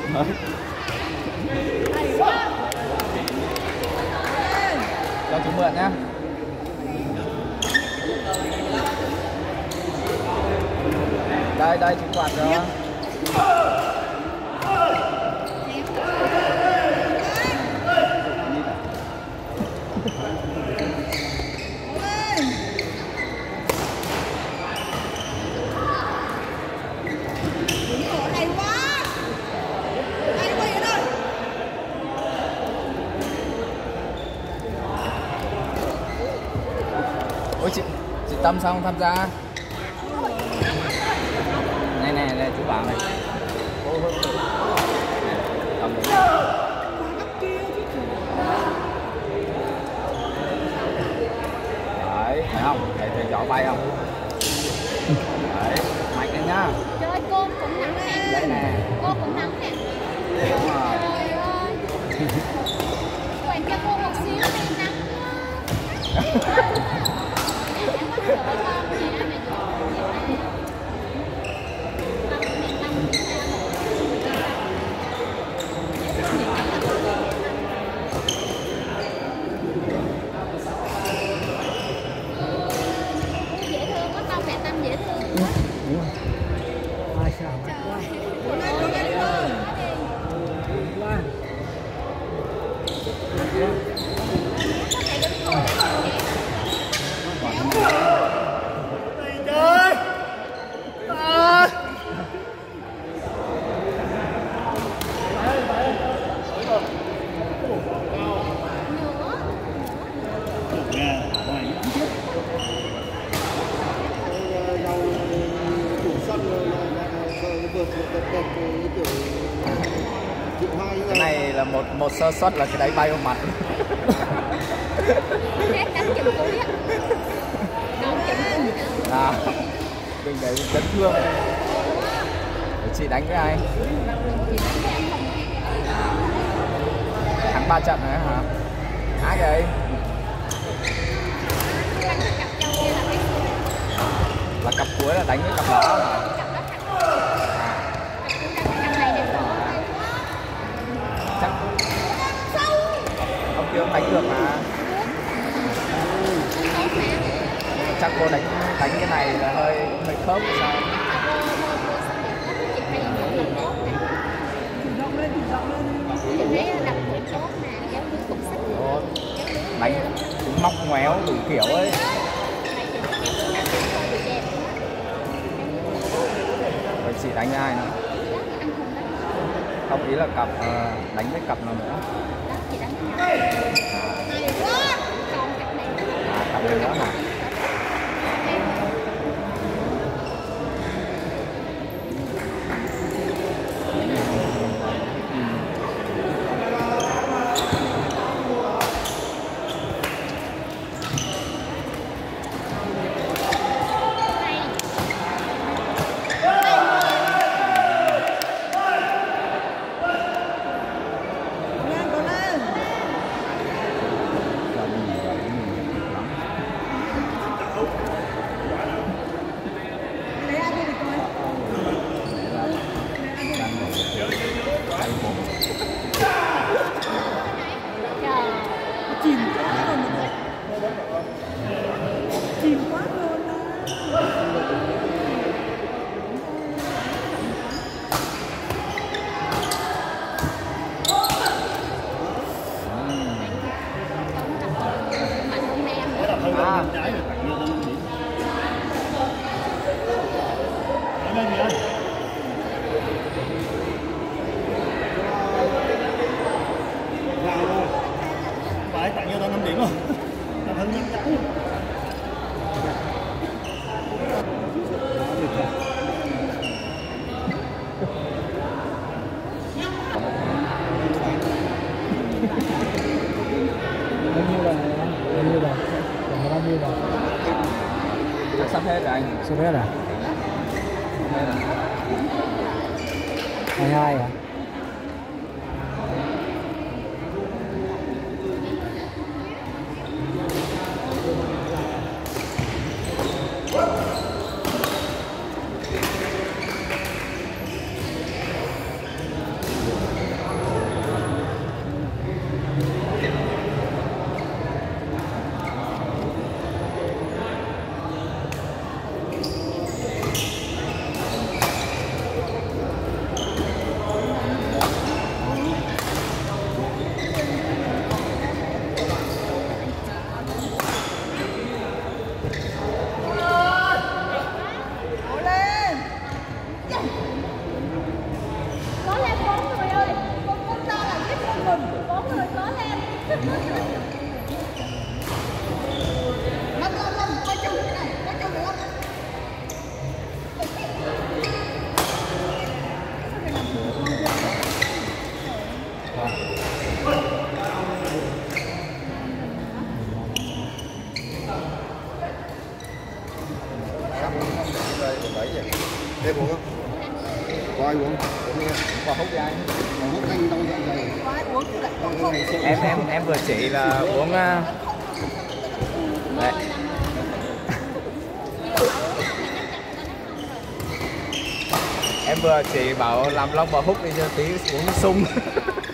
Cho chú mượn nhá. Đây chú quạt cho. Ôi chị Tâm sao không tham gia? Này chú bảo này. Cầm đấy. Đấy, thấy không? Thấy gió bay không? Đấy, mạnh lên nhá. Trời cô cũng nắng nè. Đây nè. Cô cũng nắng nè. Đúng rồi. Trời ơi. Quẹt cho cô một xíu đi nắng quá. Dễ thương quá, tao mẹ Tâm dễ thương quá. Đúng rồi. Ai sao? Cái này là một sơ suất là cái đấy bay vào mặt. Hết đánh chụp cuối á. Đón chụp cuối nữa. Mình đấy chấn thương. Chị đánh với ai? Thắng 3 trận rồi hả? Ai vậy? Là cặp cuối là đánh với cặp đó hả? Chắc ông kia đánh được mà. Chắc cô đánh cái này là hơi khớp hay sao? Đánh móc ngoéo đủ kiểu ấy. Vậy chị đánh ai nữa? Không, ý là cặp đánh với cặp nào nữa? Cặp này nữa hả? Phải tặng cho tao 5 điểm không? Tao thân nhất chắn. Bao nhiêu rồi? Còn bao nhiêu rồi? Chắc sắp hết rồi anh. Sắp hết à? Sắp hết rồi. 22 à? mừng, 4 người có lên. Lâm, coi chừng cái này, coi chừng được không? Đây buồn không? Coi buồn. Còn hút ra. Còn hút anh đâu vậy? Em vừa chỉ là uống đấy. Em vừa chỉ bảo làm lông và hút đi cho tí uống sung.